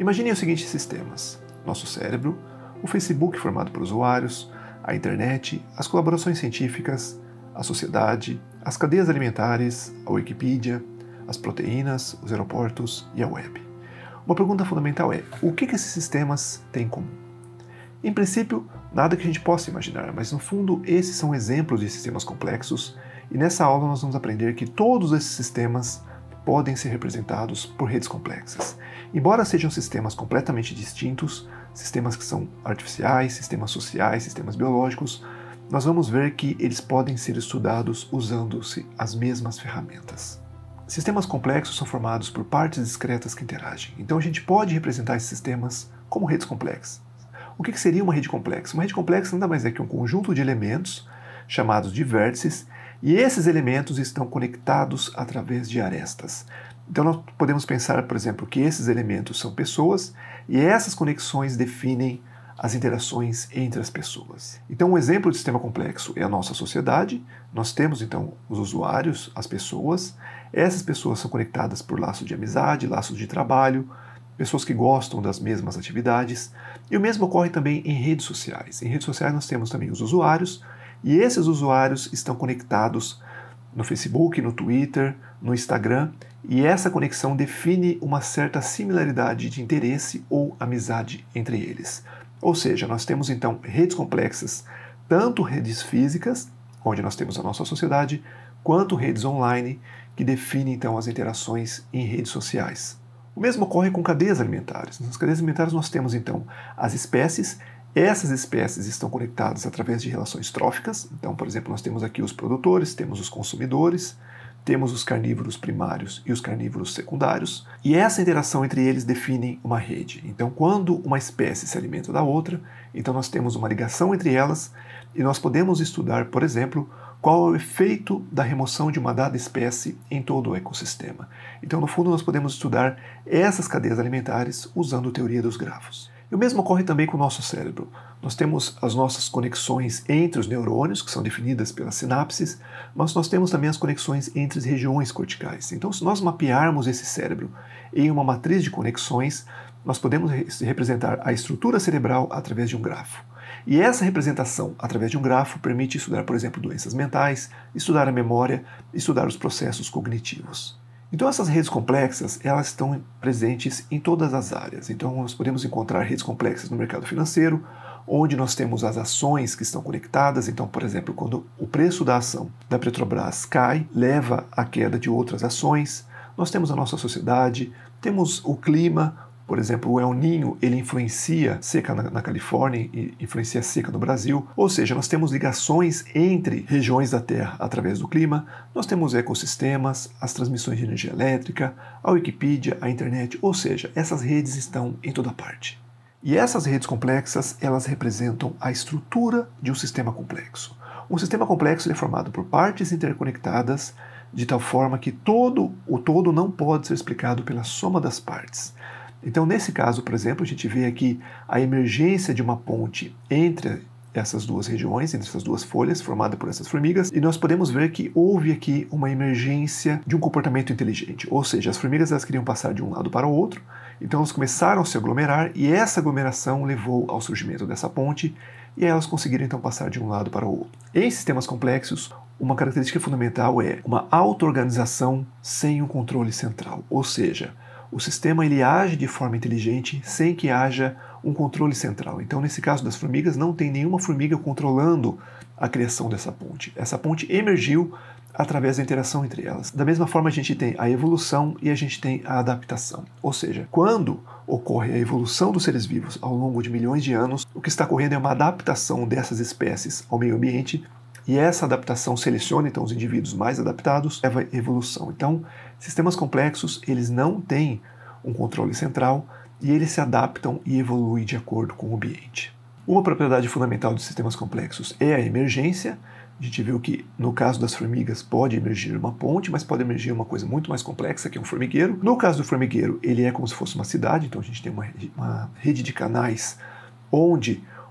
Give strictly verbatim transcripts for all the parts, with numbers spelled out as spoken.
Imaginem os seguintes sistemas: nosso cérebro, o Facebook formado por usuários, a internet, as colaborações científicas, a sociedade, as cadeias alimentares, a Wikipedia, as proteínas, os aeroportos e a web. Uma pergunta fundamental é: o que esses sistemas têm em comum? Em princípio, nada que a gente possa imaginar, mas no fundo esses são exemplos de sistemas complexos, e nessa aula nós vamos aprender que todos esses sistemas podem ser representados por redes complexas. Embora sejam sistemas completamente distintos, sistemas que são artificiais, sistemas sociais, sistemas biológicos, nós vamos ver que eles podem ser estudados usando-se as mesmas ferramentas. Sistemas complexos são formados por partes discretas que interagem, então a gente pode representar esses sistemas como redes complexas. O que seria uma rede complexa? Uma rede complexa nada mais é que um conjunto de elementos chamados de vértices, e esses elementos estão conectados através de arestas. Então nós podemos pensar, por exemplo, que esses elementos são pessoas e essas conexões definem as interações entre as pessoas. Então um exemplo de sistema complexo é a nossa sociedade. Nós temos então os usuários, as pessoas. Essas pessoas são conectadas por laços de amizade, laços de trabalho, pessoas que gostam das mesmas atividades. E o mesmo ocorre também em redes sociais. Em redes sociais nós temos também os usuários, e esses usuários estão conectados no Facebook, no Twitter, no Instagram, e essa conexão define uma certa similaridade de interesse ou amizade entre eles. Ou seja, nós temos então redes complexas, tanto redes físicas, onde nós temos a nossa sociedade, quanto redes online, que definem então as interações em redes sociais. O mesmo ocorre com cadeias alimentares. Nas cadeias alimentares nós temos então as espécies. Essas espécies estão conectadas através de relações tróficas. Então, por exemplo, nós temos aqui os produtores, temos os consumidores, temos os carnívoros primários e os carnívoros secundários, e essa interação entre eles define uma rede. Então, quando uma espécie se alimenta da outra, então nós temos uma ligação entre elas, e nós podemos estudar, por exemplo, qual é o efeito da remoção de uma dada espécie em todo o ecossistema. Então, no fundo, nós podemos estudar essas cadeias alimentares usando a teoria dos grafos. E o mesmo ocorre também com o nosso cérebro. Nós temos as nossas conexões entre os neurônios, que são definidas pelas sinapses, mas nós temos também as conexões entre as regiões corticais. Então, se nós mapearmos esse cérebro em uma matriz de conexões, nós podemos representar a estrutura cerebral através de um grafo. E essa representação através de um grafo permite estudar, por exemplo, doenças mentais, estudar a memória, estudar os processos cognitivos. Então essas redes complexas, elas estão presentes em todas as áreas. Então nós podemos encontrar redes complexas no mercado financeiro, onde nós temos as ações que estão conectadas. Então, por exemplo, quando o preço da ação da Petrobras cai, leva à queda de outras ações. Nós temos a nossa sociedade, temos o clima. Por exemplo, o El Niño, ele influencia seca na, na Califórnia e influencia seca no Brasil. Ou seja, nós temos ligações entre regiões da Terra através do clima. Nós temos ecossistemas, as transmissões de energia elétrica, a Wikipedia, a internet. Ou seja, essas redes estão em toda parte. E essas redes complexas, elas representam a estrutura de um sistema complexo. Um sistema complexo é formado por partes interconectadas de tal forma que todo, o todo não pode ser explicado pela soma das partes. Então, nesse caso, por exemplo, a gente vê aqui a emergência de uma ponte entre essas duas regiões, entre essas duas folhas, formada por essas formigas, e nós podemos ver que houve aqui uma emergência de um comportamento inteligente, ou seja, as formigas elas queriam passar de um lado para o outro, então elas começaram a se aglomerar, e essa aglomeração levou ao surgimento dessa ponte, e elas conseguiram então passar de um lado para o outro. Em sistemas complexos, uma característica fundamental é uma auto-organização sem um controle central, ou seja, o sistema ele age de forma inteligente sem que haja um controle central. Então, nesse caso das formigas, não tem nenhuma formiga controlando a criação dessa ponte. Essa ponte emergiu através da interação entre elas. Da mesma forma, a gente tem a evolução e a gente tem a adaptação. Ou seja, quando ocorre a evolução dos seres vivos ao longo de milhões de anos, o que está ocorrendo é uma adaptação dessas espécies ao meio ambiente, e essa adaptação seleciona então os indivíduos mais adaptados, leva à evolução. Então, sistemas complexos, eles não têm um controle central e eles se adaptam e evoluem de acordo com o ambiente. Uma propriedade fundamental dos sistemas complexos é a emergência. A gente viu que no caso das formigas pode emergir uma ponte, mas pode emergir uma coisa muito mais complexa que é um formigueiro. No caso do formigueiro, ele é como se fosse uma cidade, então a gente tem uma, uma rede de canais onde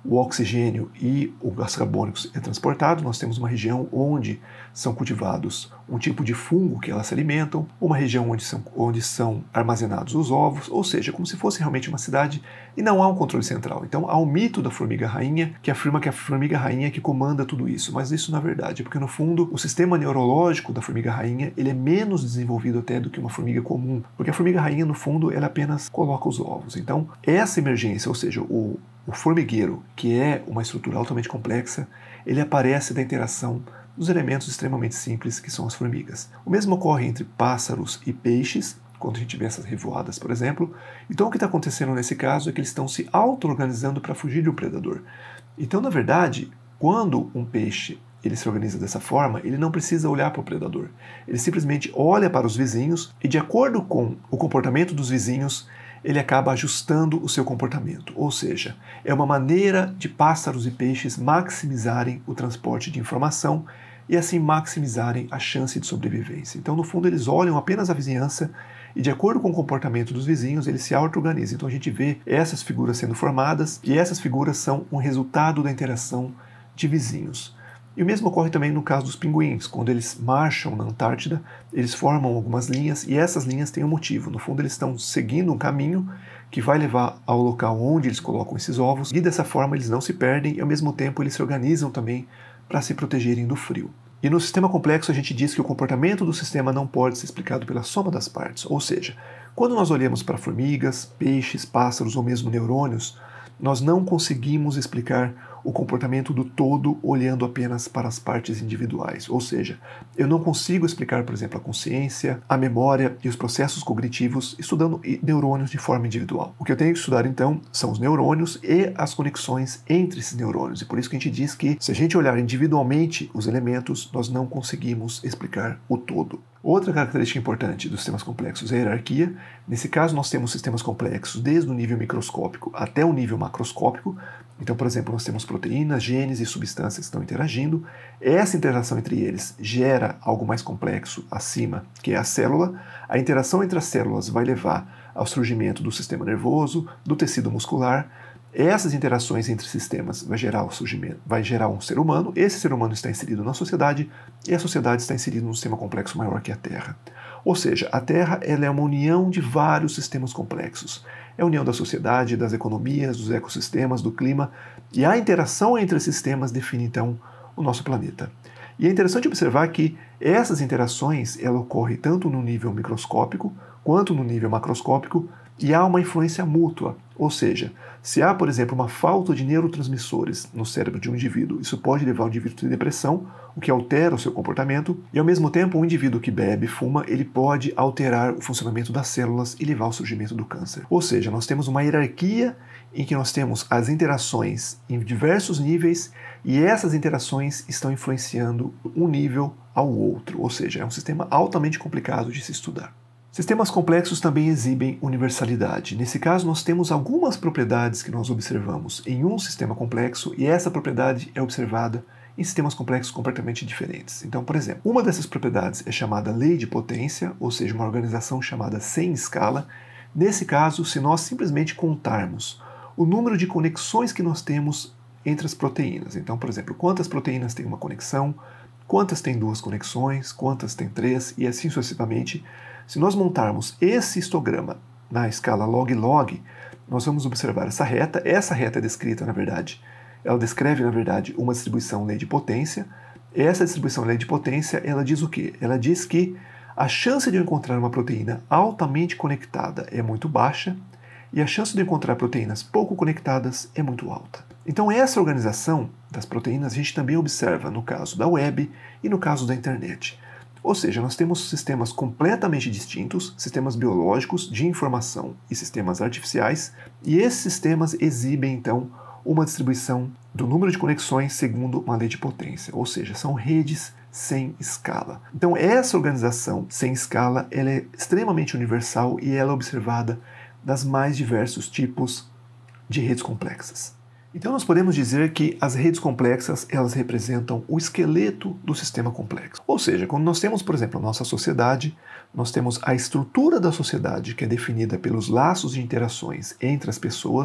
o oxigênio e o gás carbônico é transportado, nós temos uma região onde são cultivados um tipo de fungo que elas se alimentam, uma região onde são, onde são armazenados os ovos, ou seja, como se fosse realmente uma cidade e não há um controle central. Então há o mito da formiga rainha que afirma que a formiga rainha é que comanda tudo isso, mas isso não é verdade, porque no fundo o sistema neurológico da formiga rainha ele é menos desenvolvido até do que uma formiga comum, porque a formiga rainha no fundo ela apenas coloca os ovos. Então essa emergência, ou seja, o O formigueiro, que é uma estrutura altamente complexa, ele aparece da interação dos elementos extremamente simples que são as formigas. O mesmo ocorre entre pássaros e peixes, quando a gente vê essas revoadas, por exemplo. Então o que está acontecendo nesse caso é que eles estão se auto-organizando para fugir de um predador. Então, na verdade, quando um peixe ele se organiza dessa forma, ele não precisa olhar para o predador. Ele simplesmente olha para os vizinhos e, de acordo com o comportamento dos vizinhos, ele acaba ajustando o seu comportamento. Ou seja, é uma maneira de pássaros e peixes maximizarem o transporte de informação e assim maximizarem a chance de sobrevivência. Então, no fundo, eles olham apenas a vizinhança e, de acordo com o comportamento dos vizinhos, eles se auto-organizam. Então, a gente vê essas figuras sendo formadas e essas figuras são um resultado da interação de vizinhos. E o mesmo ocorre também no caso dos pinguins. Quando eles marcham na Antártida, eles formam algumas linhas e essas linhas têm um motivo. No fundo, eles estão seguindo um caminho que vai levar ao local onde eles colocam esses ovos e dessa forma eles não se perdem e ao mesmo tempo eles se organizam também para se protegerem do frio. E no sistema complexo a gente diz que o comportamento do sistema não pode ser explicado pela soma das partes. Ou seja, quando nós olhamos para formigas, peixes, pássaros ou mesmo neurônios, nós não conseguimos explicar o comportamento do todo olhando apenas para as partes individuais. Ou seja, eu não consigo explicar, por exemplo, a consciência, a memória e os processos cognitivos estudando neurônios de forma individual. O que eu tenho que estudar, então, são os neurônios e as conexões entre esses neurônios. E por isso que a gente diz que, se a gente olhar individualmente os elementos, nós não conseguimos explicar o todo. Outra característica importante dos sistemas complexos é a hierarquia. Nesse caso, nós temos sistemas complexos desde o nível microscópico até o nível macroscópico. Então, por exemplo, nós temos proteínas, genes e substâncias que estão interagindo. Essa interação entre eles gera algo mais complexo acima, que é a célula. A interação entre as células vai levar ao surgimento do sistema nervoso, do tecido muscular. Essas interações entre sistemas vai gerar o surgimento, vai gerar um ser humano. Esse ser humano está inserido na sociedade e a sociedade está inserida num sistema complexo maior que a Terra. Ou seja, a Terra ela é uma união de vários sistemas complexos. É a união da sociedade, das economias, dos ecossistemas, do clima, e a interação entre esses sistemas define então o nosso planeta. E é interessante observar que essas interações ela ocorrem tanto no nível microscópico quanto no nível macroscópico e há uma influência mútua. Ou seja, se há, por exemplo, uma falta de neurotransmissores no cérebro de um indivíduo, isso pode levar o indivíduo a ter depressão, o que altera o seu comportamento, e ao mesmo tempo um indivíduo que bebe e fuma, ele pode alterar o funcionamento das células e levar ao surgimento do câncer. Ou seja, nós temos uma hierarquia em que nós temos as interações em diversos níveis e essas interações estão influenciando um nível ao outro, ou seja, é um sistema altamente complicado de se estudar. Sistemas complexos também exibem universalidade. Nesse caso, nós temos algumas propriedades que nós observamos em um sistema complexo e essa propriedade é observada em sistemas complexos completamente diferentes. Então, por exemplo, uma dessas propriedades é chamada lei de potência, ou seja, uma organização chamada sem escala. Nesse caso, se nós simplesmente contarmos o número de conexões que nós temos entre as proteínas. Então, por exemplo, quantas proteínas têm uma conexão, quantas têm duas conexões, quantas têm três e assim sucessivamente. Se nós montarmos esse histograma na escala log-log, nós vamos observar essa reta. Essa reta é descrita, na verdade, ela descreve, na verdade, uma distribuição lei de potência. Essa distribuição lei de potência, ela diz o quê? Ela diz que a chance de eu encontrar uma proteína altamente conectada é muito baixa e a chance de eu encontrar proteínas pouco conectadas é muito alta. Então essa organização das proteínas a gente também observa no caso da web e no caso da internet. Ou seja, nós temos sistemas completamente distintos, sistemas biológicos, de informação e sistemas artificiais, e esses sistemas exibem, então, uma distribuição do número de conexões segundo uma lei de potência, ou seja, são redes sem escala. Então, essa organização sem escala ela é extremamente universal e ela é observada das mais diversos tipos de redes complexas. Então nós podemos dizer que as redes complexas elas representam o esqueleto do sistema complexo. Ou seja, quando nós temos, por exemplo, a nossa sociedade, nós temos a estrutura da sociedade que é definida pelos laços de interações entre as pessoas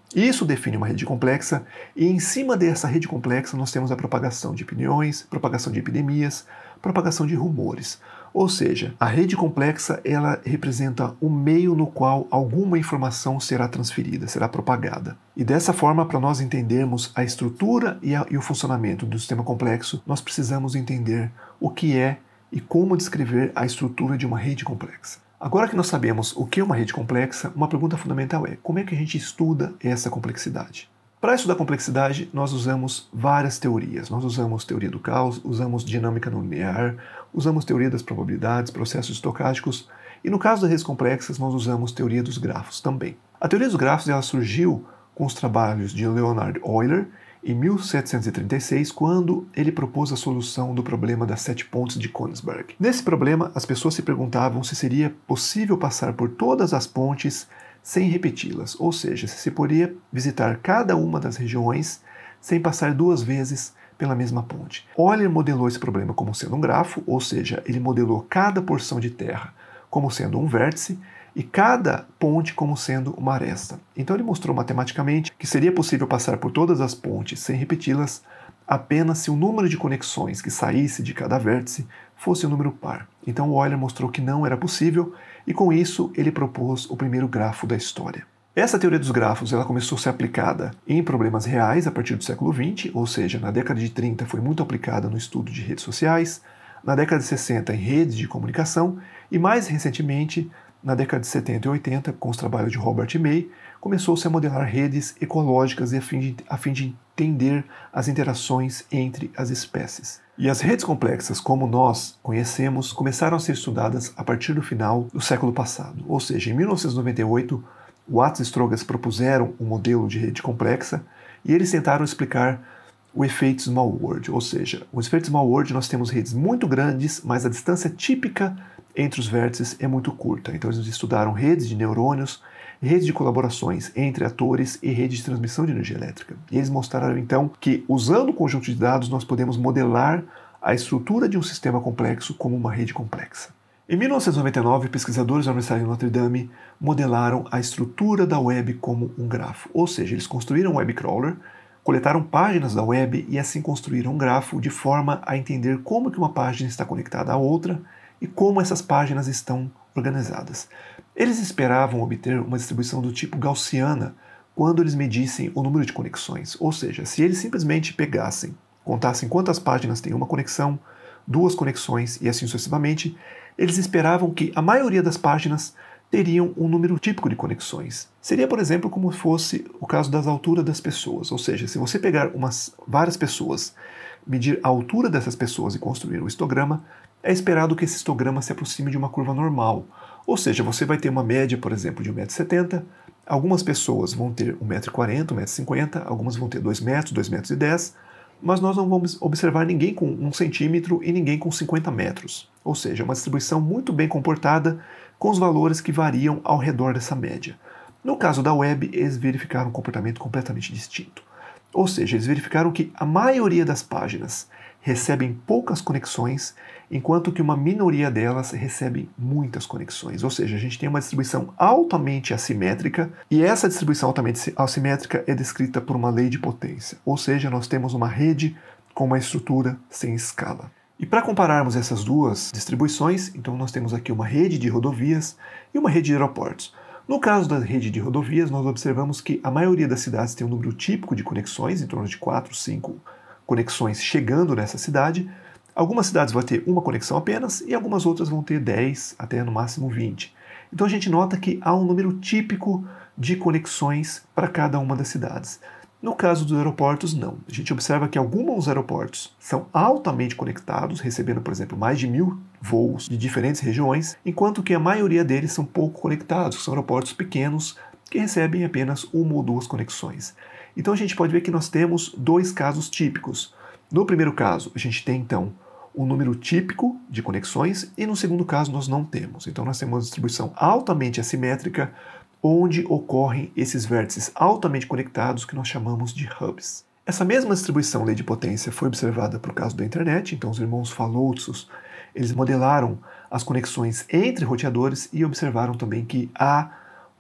Isso define uma rede complexa e em cima dessa rede complexa nós temos a propagação de opiniões, propagação de epidemias, propagação de rumores. Ou seja, a rede complexa ela representa o meio no qual alguma informação será transferida, será propagada. E dessa forma, para nós entendermos a estrutura e, a, e o funcionamento do sistema complexo, nós precisamos entender o que é e como descrever a estrutura de uma rede complexa. Agora que nós sabemos o que é uma rede complexa, uma pergunta fundamental é: como é que a gente estuda essa complexidade? Para estudar complexidade, nós usamos várias teorias. Nós usamos teoria do caos, usamos dinâmica não linear, usamos teoria das probabilidades, processos estocásticos, e no caso das redes complexas, nós usamos teoria dos grafos também. A teoria dos grafos ela surgiu com os trabalhos de Leonhard Euler em mil setecentos e trinta e seis, quando ele propôs a solução do problema das sete pontes de Königsberg. Nesse problema, as pessoas se perguntavam se seria possível passar por todas as pontes sem repeti-las, ou seja, se se poderia visitar cada uma das regiões sem passar duas vezes pela mesma ponte. Euler modelou esse problema como sendo um grafo, ou seja, ele modelou cada porção de terra como sendo um vértice e cada ponte como sendo uma aresta. Então ele mostrou matematicamente que seria possível passar por todas as pontes sem repeti-las apenas se o número de conexões que saísse de cada vértice fosse um número par. Então Euler mostrou que não era possível e com isso ele propôs o primeiro grafo da história. Essa teoria dos grafos ela começou a ser aplicada em problemas reais a partir do século vinte, ou seja, na década de trinta foi muito aplicada no estudo de redes sociais, na década de sessenta em redes de comunicação e mais recentemente, na década de setenta e oitenta, com os trabalhos de Robert May, começou-se a modelar redes ecológicas a fim, de, a fim de entender as interações entre as espécies. E as redes complexas, como nós conhecemos, começaram a ser estudadas a partir do final do século passado. Ou seja, em mil novecentos e noventa e oito, Watts e Strogas propuseram um modelo de rede complexa e eles tentaram explicar o efeito Small World. Ou seja, o efeito Small World nós temos redes muito grandes, mas a distância típica entre os vértices é muito curta. Então eles estudaram redes de neurônios, redes de colaborações entre atores e redes de transmissão de energia elétrica. E eles mostraram então que, usando o conjunto de dados, nós podemos modelar a estrutura de um sistema complexo como uma rede complexa. Em mil novecentos e noventa e nove, pesquisadores da Universidade de Notre Dame modelaram a estrutura da web como um grafo. Ou seja, eles construíram um web crawler, coletaram páginas da web e assim construíram um grafo de forma a entender como que uma página está conectada à outra e como essas páginas estão organizadas. Eles esperavam obter uma distribuição do tipo gaussiana quando eles medissem o número de conexões, ou seja, se eles simplesmente pegassem, contassem quantas páginas tem uma conexão, duas conexões e assim sucessivamente, eles esperavam que a maioria das páginas teriam um número típico de conexões. Seria, por exemplo, como fosse o caso das alturas das pessoas, ou seja, se você pegar umas, várias pessoas, medir a altura dessas pessoas e construir um histograma, é esperado que esse histograma se aproxime de uma curva normal. Ou seja, você vai ter uma média, por exemplo, de um metro e setenta, algumas pessoas vão ter um metro e quarenta, um metro e cinquenta, algumas vão ter dois metros, dois metros e dez, mas nós não vamos observar ninguém com um centímetro e ninguém com cinquenta metros. Ou seja, uma distribuição muito bem comportada com os valores que variam ao redor dessa média. No caso da web, eles verificaram um comportamento completamente distinto. Ou seja, eles verificaram que a maioria das páginas recebem poucas conexões, enquanto que uma minoria delas recebem muitas conexões. Ou seja, a gente tem uma distribuição altamente assimétrica, e essa distribuição altamente assimétrica é descrita por uma lei de potência. Ou seja, nós temos uma rede com uma estrutura sem escala. E para compararmos essas duas distribuições, então nós temos aqui uma rede de rodovias e uma rede de aeroportos. No caso da rede de rodovias, nós observamos que a maioria das cidades tem um número típico de conexões, em torno de quatro, cinco conexões chegando nessa cidade. Algumas cidades vão ter uma conexão apenas e algumas outras vão ter dez até no máximo vinte. Então a gente nota que há um número típico de conexões para cada uma das cidades. No caso dos aeroportos, não. A gente observa que alguns aeroportos são altamente conectados, recebendo, por exemplo, mais de mil voos de diferentes regiões, enquanto que a maioria deles são pouco conectados, são aeroportos pequenos que recebem apenas uma ou duas conexões. Então a gente pode ver que nós temos dois casos típicos. No primeiro caso, a gente tem então um número típico de conexões e no segundo caso nós não temos. Então nós temos uma distribuição altamente assimétrica, onde ocorrem esses vértices altamente conectados que nós chamamos de hubs. Essa mesma distribuição lei de potência foi observada para o caso da internet, então os irmãos Falloutsos, eles modelaram as conexões entre roteadores e observaram também que há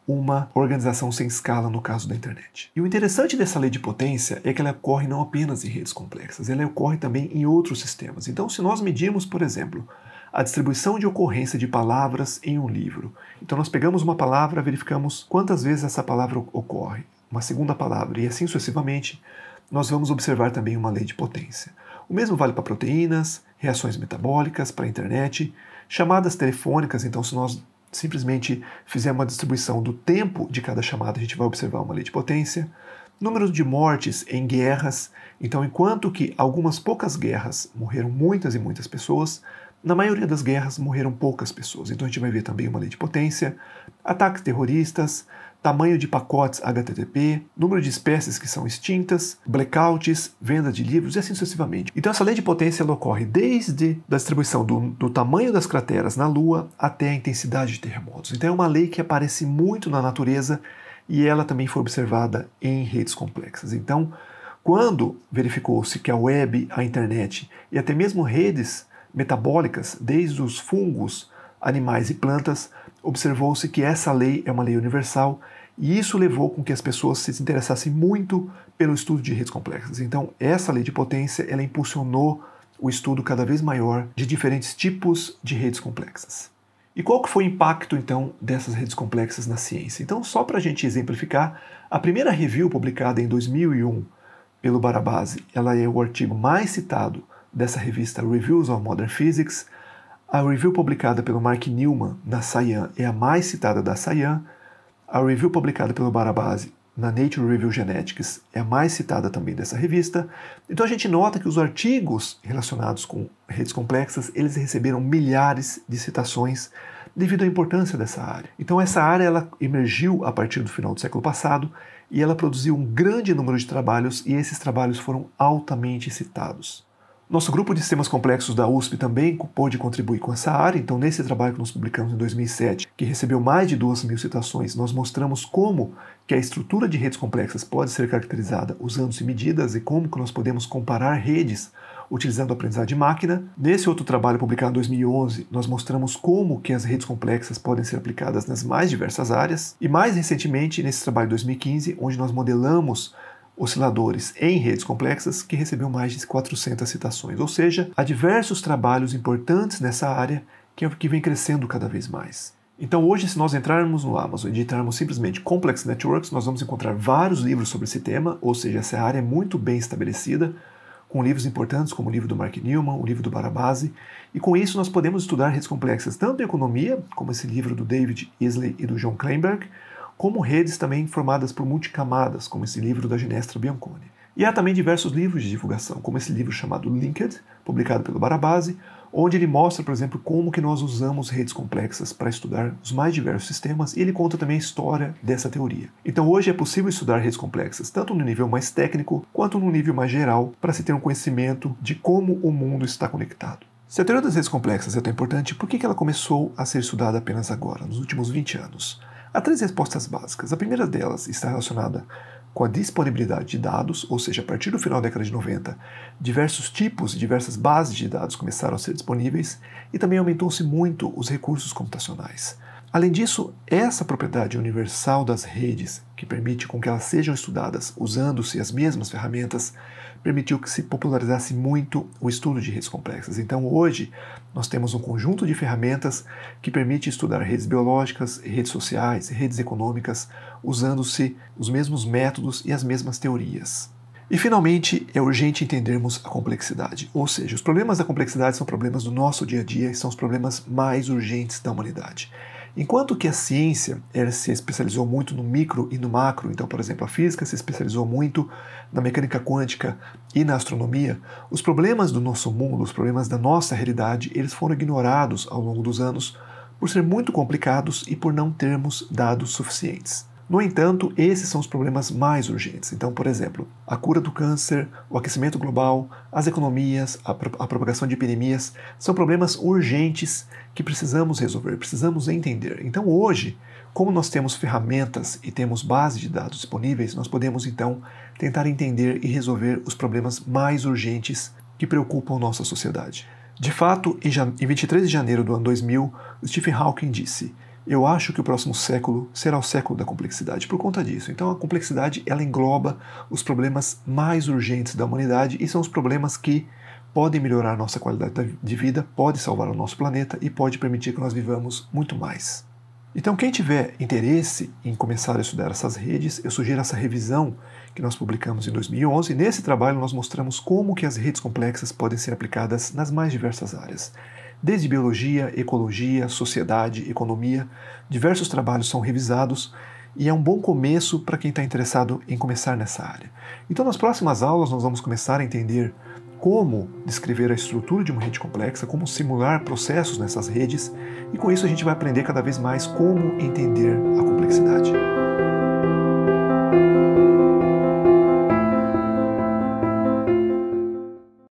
uma organização sem escala no caso da internet. E o interessante dessa lei de potência é que ela ocorre não apenas em redes complexas, ela ocorre também em outros sistemas. Então, se nós medirmos, por exemplo, a distribuição de ocorrência de palavras em um livro, então nós pegamos uma palavra, verificamos quantas vezes essa palavra ocorre, uma segunda palavra, e assim sucessivamente, nós vamos observar também uma lei de potência. O mesmo vale para proteínas, reações metabólicas, para a internet, chamadas telefônicas. Então, se nós simplesmente fizermos uma distribuição do tempo de cada chamada, a gente vai observar uma lei de potência. Número de mortes em guerras. Então, enquanto que algumas poucas guerras morreram muitas e muitas pessoas, na maioria das guerras morreram poucas pessoas. Então, a gente vai ver também uma lei de potência. Ataques terroristas, tamanho de pacotes H T T P, número de espécies que são extintas, blackouts, venda de livros e assim sucessivamente. Então essa lei de potência ela ocorre desde a distribuição do, do tamanho das crateras na Lua até a intensidade de terremotos. Então é uma lei que aparece muito na natureza e ela também foi observada em redes complexas. Então, quando verificou-se que a web, a internet e até mesmo redes metabólicas, desde os fungos, animais e plantas, observou-se que essa lei é uma lei universal e isso levou com que as pessoas se interessassem muito pelo estudo de redes complexas. Então, essa lei de potência, ela impulsionou o estudo cada vez maior de diferentes tipos de redes complexas. E qual que foi o impacto, então, dessas redes complexas na ciência? Então, só para a gente exemplificar, a primeira review publicada em dois mil e um pelo Barabasi, ela é o artigo mais citado dessa revista Reviews on Modern Physics. A review publicada pelo Mark Newman na Science é a mais citada da Science. A review publicada pelo Barabasi na Nature Review Genetics é a mais citada também dessa revista. Então a gente nota que os artigos relacionados com redes complexas, eles receberam milhares de citações devido à importância dessa área. Então essa área ela emergiu a partir do final do século passado e ela produziu um grande número de trabalhos e esses trabalhos foram altamente citados. Nosso grupo de sistemas complexos da U S P também pôde contribuir com essa área, então nesse trabalho que nós publicamos em dois mil e sete, que recebeu mais de duas mil citações, nós mostramos como que a estrutura de redes complexas pode ser caracterizada usando-se medidas e como que nós podemos comparar redes utilizando a aprendizagem de máquina. Nesse outro trabalho publicado em dois mil e onze, nós mostramos como que as redes complexas podem ser aplicadas nas mais diversas áreas. E mais recentemente, nesse trabalho de dois mil e quinze, onde nós modelamos osciladores em redes complexas, que recebeu mais de quatrocentas citações. Ou seja, há diversos trabalhos importantes nessa área que, que vem crescendo cada vez mais. Então hoje, se nós entrarmos no Amazon e digitarmos simplesmente Complex Networks, nós vamos encontrar vários livros sobre esse tema, ou seja, essa área é muito bem estabelecida, com livros importantes como o livro do Mark Newman, o livro do Barabasi, e com isso nós podemos estudar redes complexas tanto em economia, como esse livro do David Easley e do John Kleinberg, como redes também formadas por multicamadas, como esse livro da Ginestra Bianconi. E há também diversos livros de divulgação, como esse livro chamado Linked, publicado pelo Barabasi, onde ele mostra, por exemplo, como que nós usamos redes complexas para estudar os mais diversos sistemas, e ele conta também a história dessa teoria. Então hoje é possível estudar redes complexas, tanto no nível mais técnico, quanto no nível mais geral, para se ter um conhecimento de como o mundo está conectado. Se a teoria das redes complexas é tão importante, por que ela começou a ser estudada apenas agora, nos últimos vinte anos? Há três respostas básicas. A primeira delas está relacionada com a disponibilidade de dados, ou seja, a partir do final da década de noventa, diversos tipos e diversas bases de dados começaram a ser disponíveis e também aumentou-se muito os recursos computacionais. Além disso, essa propriedade universal das redes, que permite com que elas sejam estudadas usando-se as mesmas ferramentas, permitiu que se popularizasse muito o estudo de redes complexas. Então hoje nós temos um conjunto de ferramentas que permite estudar redes biológicas, redes sociais, redes econômicas, usando-se os mesmos métodos e as mesmas teorias. E finalmente é urgente entendermos a complexidade, ou seja, os problemas da complexidade são problemas do nosso dia a dia e são os problemas mais urgentes da humanidade. Enquanto que a ciência ela se especializou muito no micro e no macro, então, por exemplo, a física se especializou muito na mecânica quântica e na astronomia, os problemas do nosso mundo, os problemas da nossa realidade, eles foram ignorados ao longo dos anos por ser muito complicados e por não termos dados suficientes. No entanto, esses são os problemas mais urgentes. Então, por exemplo, a cura do câncer, o aquecimento global, as economias, a, pro a propagação de epidemias, são problemas urgentes que precisamos resolver, precisamos entender. Então, hoje, como nós temos ferramentas e temos bases de dados disponíveis, nós podemos, então, tentar entender e resolver os problemas mais urgentes que preocupam nossa sociedade. De fato, em vinte e três de janeiro do ano dois mil, Stephen Hawking disse: Eu acho que o próximo século será o século da complexidade por conta disso. Então a complexidade ela engloba os problemas mais urgentes da humanidade e são os problemas que podem melhorar a nossa qualidade de vida, pode salvar o nosso planeta e pode permitir que nós vivamos muito mais. Então quem tiver interesse em começar a estudar essas redes, eu sugiro essa revisão que nós publicamos em dois mil e onze. Nesse trabalho nós mostramos como que as redes complexas podem ser aplicadas nas mais diversas áreas. Desde biologia, ecologia, sociedade, economia, diversos trabalhos são revisados e é um bom começo para quem está interessado em começar nessa área. Então nas próximas aulas nós vamos começar a entender como descrever a estrutura de uma rede complexa, como simular processos nessas redes, e com isso a gente vai aprender cada vez mais como entender a complexidade.